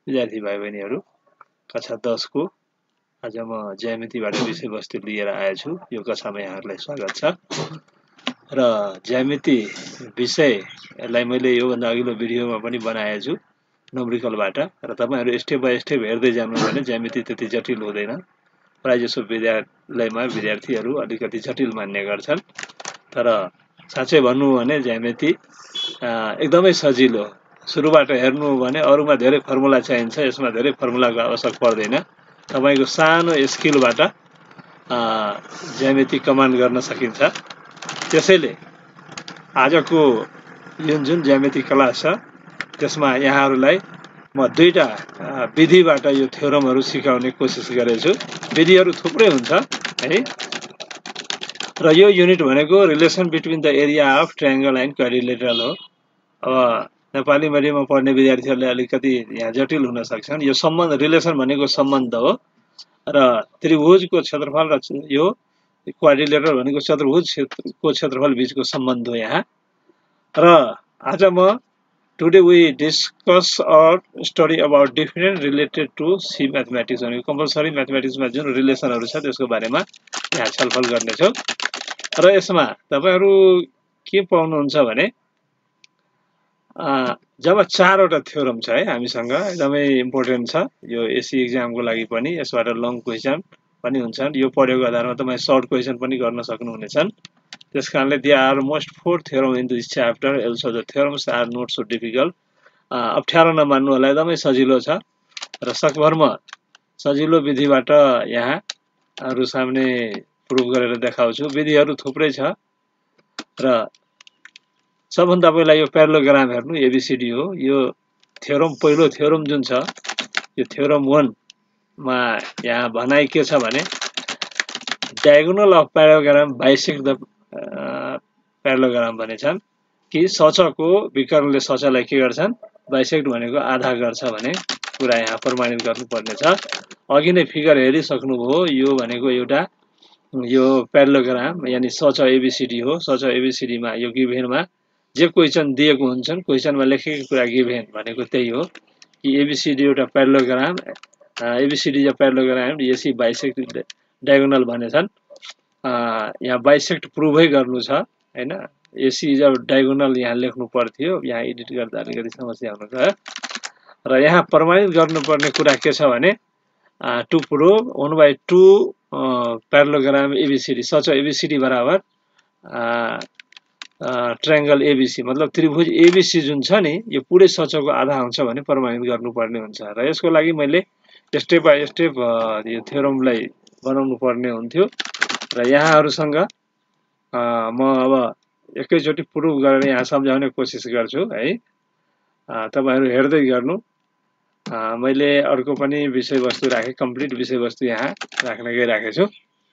विद्यार्थी भाइ बहिनीहरू कक्षा 10 को आज म ज्यामितिबाट विषयवस्तु लिएर आएछु। यो कक्षामा यहाँहरूलाई स्वागत छ। र ज्यामिति विषयलाई मैले योभन्दा अघिल्लो भिडियोमा पनि बनाएछु न्युमेरिकलबाट, र तपाईहरु स्टेप बाइ स्टेप हेर्दै जानु भने ज्यामिति त्यति जटिल हुँदैन। प्रायजसो विद्यालयमा विद्यार्थीहरू अलिकति जटिल मान्ने गर्छन्, तर साँच्चै भन्नु भने ज्यामिति एकदमै सजिलो। सुरुबाट हेर्नु भने अरुमा धेरै फर्मुला चाहिन्छ, यसमा धेरै फर्मुलाको आवश्यक पर्दैन। तपाईको सानो स्किलबाट ज्यामिति कमान्ड गर्न सकिन्छ। त्यसैले आजको जुन ज्यामिति क्लास छ त्यसमा यहाँहरूलाई म दुईटा विधिबाट यो थ्योरमहरू सिकाउने कोसिस गरेछु। विधिहरू थुप्रै हुन्छ है, र यो युनिट भनेको relation between the area of triangle and quadrilateral हो। अब नेपाली मिडियममा पढ्ने विद्यार्थीहरूले अलिकति यहाँ जटिल हुन सक्छन्। यो सम्बन्ध, रिलेसन भनेको सम्बन्ध हो, र त्रिभुजको क्षेत्रफल र यो क्वाड्रिलेटरल भनेको चतुर्भुजको क्षेत्रफल बीचको सम्बन्ध हो यहाँ। र आज म टुडे वी डिस्कस और study about different related to C mathematics भनेको कम्पलसरी म्याथमेटिक्समा जुन रिलेसनहरू छ त्यसको बारेमा यहाँ छलफल गर्नेछौँ। र यसमा तपाईहरु के पाउनुहुन्छ भने जब 4 वटा थ्योरम छ है हामीसँग, एकदमै इम्पोर्टेन्ट छ यो एससी एक्जामको लागि पनि। यसबाट लङ क्वेशन पनि हुन्छन्, यो पढेको आधारमा तपाई सर्ट क्वेशन पनि गर्न सक्नुहुनेछन्। त्यसकारणले they are most 4 theorem in this chapter, also the theorems are not so difficult. अप्ठ्यारो नमान्नु होला, एकदमै सजिलो छ, र सकभर म सजिलो विधिबाट यहाँहरु सामने प्रुभ गरेर देखाउँछु। विधिहरू थुप्रै छ, र सबभन्दा पहिला यो प्यारालोग्राम हेर्नु, एबीसीडी हो। यो थ्योरम, पहिलो थ्योरम जुन छ यो थ्योरम 1 मा यहाँ भनाइ के छ भने diagonal of parallelogram bisect the parallelogram भनेछन् कि सचको विकर्णले सचलाई के गर्छन्, बाइसेक्ट भनेको आधा गर्छ भने कुरा यहाँ प्रमाणित गर्नुपर्ने छ। अघि नै फिगर हेरिसक्नुभयो, यो भनेको एउटा यो प्यारालोग्राम यानी सच एबीसीडी हो। सच एबीसीडी मा यो गिभेनमा जे क्वेशन दिएको हुन्छन्, क्वेशनमा लेखेको कुरा गिभेन भनेको त्यही हो कि एबीसीडी एउटा प्यारालोग्राम, एबीसीडी या प्यारालोग्राम एसी बाइसेक्ट डायगोनल भनेछन्। यहाँ बाइसेक्ट प्रुभै गर्नु छ हैन, एसी इज डायगोनल यहाँ लेख्नु पर्थ्यो, यहाँ एडिट गर्दा अलिकति समस्या हुन गयो। र यहाँ प्रमाणित गर्नुपर्ने कुरा के छ भने to prove 1/2 parallelogram ABCD, such ABCD बराबर ट्रायंगल एबीसी, मतलब त्रिभुज एबीसी जुन छ नि यो पुरै सचको आधा हुन्छ भने प्रमाणित गर्नुपर्ने हुन्छ। र यसको लागि मैले स्टेप बाइ स्टेप यो थ्योरमलाई बनाउनु पर्ने हुन्थ्यो, र यहाँहरुसँग म अब एकैचोटी प्रुभ गरेर यहाँ सम्झाउने कोसिस गर्छु है। तपाईहरु हेर्दै गर्नु। मैले अर्को पनि विषयवस्तु राखे, कम्प्लिट विषयवस्तु यहाँ राख्न गइराखेछु।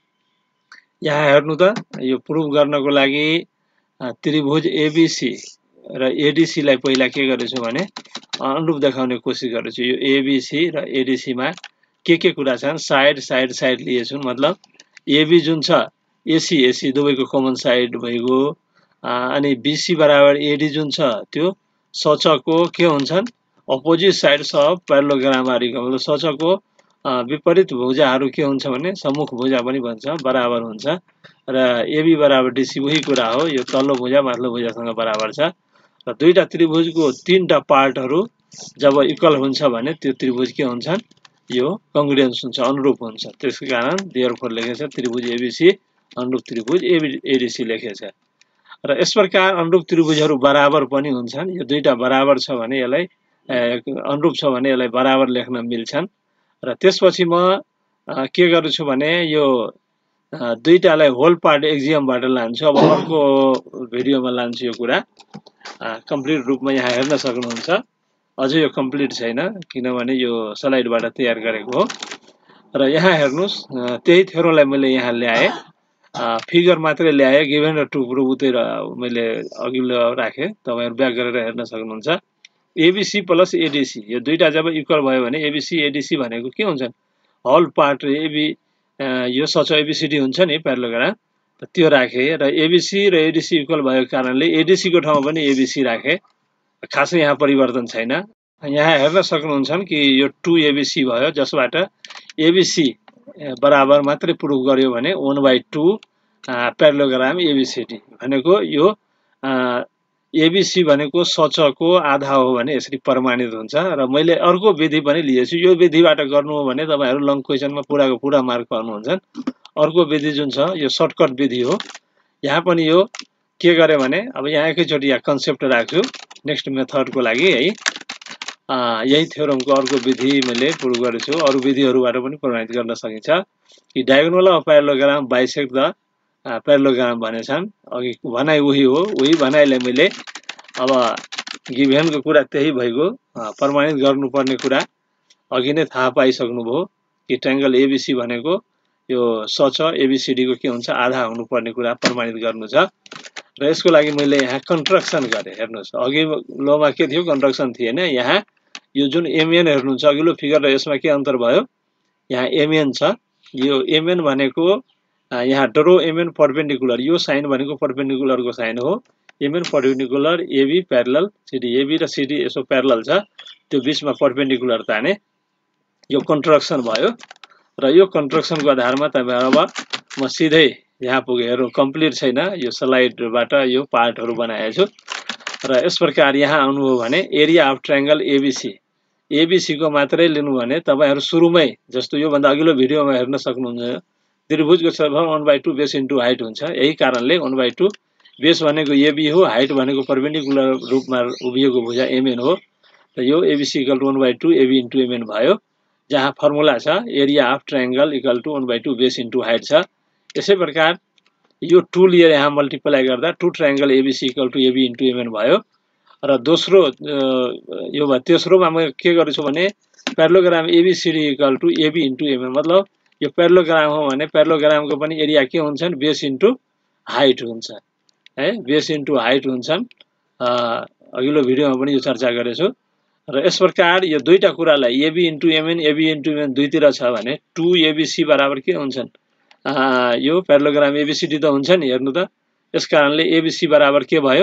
यहाँ हेर्नु त, यो प्रुभ गर्नको लागि त्रिभुज एबीसी र एडीसी लाई पहिला के गरेछु भने अनुरूप देखाउने कोसिस गरेछु। यो एबीसी र एडीसी मा के कुरा छन्, साइड साइड साइड लिएछु, मतलब एबी जुन छ एसी एसी दुवैको कमन साइड भइगयो, अनि बीसी बराबर एडी जुन छ त्यो सचको के हुन्छन्, opposite sides of parallelogram are equal, मतलब सचको विपरीत भुजाहरू के हुन्छ भने सम्मुख भुजा पनि भन्छ, बराबर हुन्छ। र एबी बराबर डीसी वही कुरा हो, यो तल्लो भुजा माथिल्लो भुजासँग बराबर छ। र दुईटा त्रिभुजको तीनटा पार्टहरू जब इक्वल हुन्छ भने त्यो त्रिभुज के हुन्छन्, यो कंग्रुएन्स हुन्छ, अनुरूप हुन्छ। त्यसै कारण देयरफोर लेखेछ त्रिभुज एबीसी अनुरूप त्रिभुज एडीसी लेखेछ। र यस प्रकार अनुरूप त्रिभुजहरू बराबर पनि हुन्छन्। यो दुईटा बराबर छ भने यसलाई अनुरूप छ भने यसलाई बराबर लेख्न मिल्छन्। र त्यसपछि म के गर्छु भने यो दुईटालाई होल पार्ट एक्जियमबाट लान्छु। अब अर्को भिडियोमा लान्छु यो कुरा कम्प्लिट रूपमा, यहाँ हेर्न सक्नुहुन्छ। अझै यो कम्प्लिट छैन किनभने यो स्लाइडबाट तयार गरेको हो। र यहाँ हेर्नुस्, त्यही थ्योरमलाई मैले यहाँ ल्याए, फिगर मात्रै ल्याए, गिभेन र टु प्रुभ उतै मैले अघिल्लो राखे, तपाईहरु ब्याक गरेर हेर्न सक्नुहुन्छ। एबीसी प्लस एडीसी यो दुईटा जब इक्वल भयो भने एबीसी एडीसी भनेको के हुन्छन्, होल पार्ट एबी, यो सच एबीसीडी हुन्छ नि प्यारालोग्राम, त्यो राखे। र एबीसी र एडीसी इक्वल भएको कारणले एडीसी को ठाउँमा पनि एबीसी राखे, खासै यहाँ परिवर्तन छैन। यहाँ हेर्न सक्नुहुन्छ कि यो 2 एबीसी भयो, जसबाट एबीसी बराबर मात्रै प्रुभ गर्यो भने 1/2 प्यारालोग्राम एबीसीडी भनेको यो एबीसी भनेको सचको आधा हो भने यसरी प्रमाणित हुन्छ। र मैले अर्को विधि पनि लिएछु, यो विधिबाट गर्नु हो भने तपाईहरु लङ क्वेशनमा पुराको पुरा मार्क पाउनुहुन्छ। अर्को विधि जुन छ यो सर्टकट विधि हो। यहाँ पनि यो के गरे भने अब यहाँ एकैचोटि यहाँ कन्सेप्ट राख्छु नेक्स्ट मेथडको लागि है। यही थ्योरमको अर्को विधि मैले प्रुभ गरेछु। अरु विधिहरुबाट पनि प्रमाणित गर्न सकिन्छ कि diagonal of parallelogram bisect the parallelogram भनेछन्। अघि भनाइ उही हो, उही भनाइले मैले अब गिभेनको कुरा त्यही भइगयो, प्रमाणित गर्नुपर्ने कुरा अघि नै थाहा पाइसक्नुभयो कि ट्रायंगल एबीसी भनेको यो सच एबीसीडी को के हुन्छ आधा हुनुपर्ने कुरा प्रमाणित गर्नु छ। र यसको लागि मैले यहाँ कन्स्ट्रक्सन गरे। हेर्नुस् अघि लोमा के थियो, कन्स्ट्रक्सन थिएन। यहाँ यो जुन एमएन हेर्नुहुन्छ अघिल्लो फिगर र यसमा के अन्तर भयो, यहाँ एमएन छ। यो एमएन भनेको यहाँ ड्रो एमएन परपेन्डिकुलर, यो साइन भनेको परपेन्डिकुलर को साइन हो। MN perpendicular AB parallel CD, AB र सीडी यसो प्यारलल छ, त्यो बीचमा परपेन्डिकुलर ताने यो कन्स्ट्रक्सन भयो। र यो कन्स्ट्रक्सन को आधारमा तपाईहरु अब म सिधै यहाँ पुगे। हेरौं कम्प्लिट छैन, यो स्लाइडबाट यो पार्टहरु बनाएको छु। र यस प्रकार यहाँ आउनुभयो भने area of triangle ABC, ABC को मात्रै लिनु भने तपाईहरु सुरुमै जस्तो यो भन्दा अघिल्लो भिडियोमा हेर्न सक्नुहुन्छ त्रिभुजको क्षेत्रफल 1/2 बेस इन्टु हाइट हुन्छ। यही कारणले 1/2 बेस भनेको एबी हो, हाइट भनेको परपेन्डिकुलर रूपमा उभिएको भुजा एमएन हो। र यो ABC equal to 1/2 AB into MN भयो, जहाँ फर्मुला छ area of triangle equal to 1/2 base into height छ। यसै प्रकार यो 2 लिएर यहाँ मल्टिप्लाई गर्दा 2 triangle ABC equal to AB into MN भयो। र दोस्रो यो भयो। तेस्रोमा म के गर्छु भने parallelogram ABCD equal to AB into MN, मतलब यो प्यारालोग्राम हो भने प्यारालोग्रामको पनि एरिया के हुन्छन् बेस इन्टु हाइट हुन्छ है, बेस इन्टु हाइट हुन्छन्। अघिल्लो भिडियोमा पनि यो चर्चा गरेछु। र यस प्रकार यो दुईटा कुरालाई एबी इन्टु एमएन दुईतिर छ भने 2 एबीसी बराबर के हुन्छन्, यो प्यारालोग्राम एबीसीडी त हुन्छ नि। हेर्नु त, यस कारणले एबीसी बराबर के भयो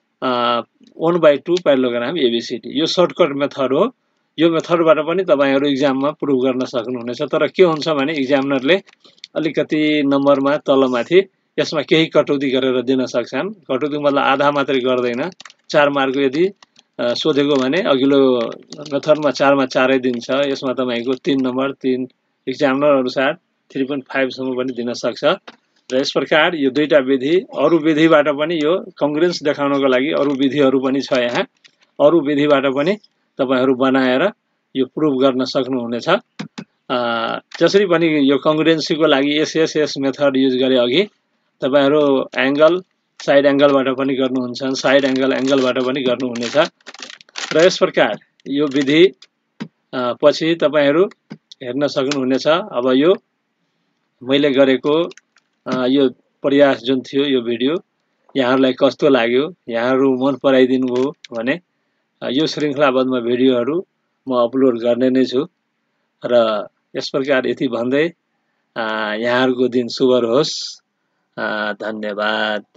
1/2 प्यारालोग्राम एबीसीडी। यो सर्टकट मेथड हो। यो मेथडबाट पनि तपाईहरु एक्जाममा प्रुभ गर्न सक्नुहुनेछ। तर के हुन्छ भने एक्जामिनरले अलिकति नम्बरमा तलमाथि यसमा केही कटौती गरेर दिन सक्छन्। कटौती मतलब आधा मात्रै गर्दैन। 4 मार्क यदि सोधेको भने अघिल्लो मेथडमा 4 मा 4 दिन्छ, यसमा तपाईको 3 नम्बर 3 एक्जामिनर अनुसार 3.5 सम्म पनि दिन सक्छ। र यस प्रकार यो दुईटा विधि, अरु विधिबाट पनि यो कंग्रेन्स देखाउनको लागि अरु विधिहरु पनि छ। यहाँ अरु विधिबाट पनि तपाईहरु बनाएर यो प्रुभ गर्न सक्नुहुनेछ। जसरी पनि यो कंग्रेन्सीको लागि एसएसएस मेथड युज गरे अघि तपाईहरु एंगल साइड एंगलबाट पनि गर्नुहुन्छ, साइड एंगलबाट पनि गर्नुहुनेछ। र यस प्रकार यो विधि पछि तपाईहरु हेर्न सक्नुहुनेछ। अब यो मैले गरेको यो प्रयास जुन थियो यो भिडियो यहाँहरुलाई कस्तो लाग्यो, यहाँहरु मन पराइदिनु भयो भने यो श्रृंखलाबद्धमा भिडियोहरु म अपलोड गर्ने नै छु। र यस प्रकार यति भन्दै यहाँहरुको दिन शुभ रहोस्। धन्यवाद।